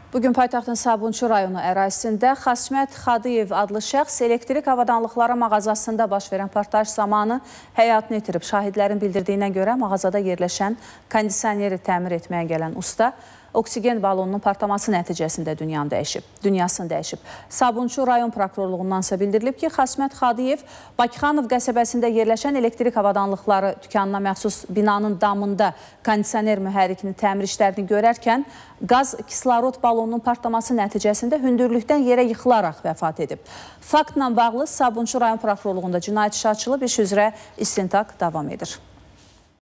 Bugün paytaxtın Sabunçu rayonu ərazisində Xasmət Xadiyev adlı şəxs elektrik avadanlıqlara mağazasında baş verən partlayış zamanı həyatını itirib. Şahidlərin bildirdiyinə görə mağazada yerləşən kondisioneri təmir etməyə gələn usta oksigen balonunun partlaması nəticəsində dünyasını dəyişib. Sabunçu rayon prokurorluğundan isə bildirilib ki, Xasmət Xadiyev Bakıxanov qəsəbəsində yerləşən elektrik avadanlıqları dükanına məxsus binanın damında kondisioner mühərrikinin təmir işlərini görərkən qaz kislorod balonunun partlaması nəticəsində hündürlükdən yerə yıxılaraq vəfat edib. Faktla bağlı Sabunçu rayon prokurorluğunda cinayət işi açılıb, iş üzrə istintaq davam edir.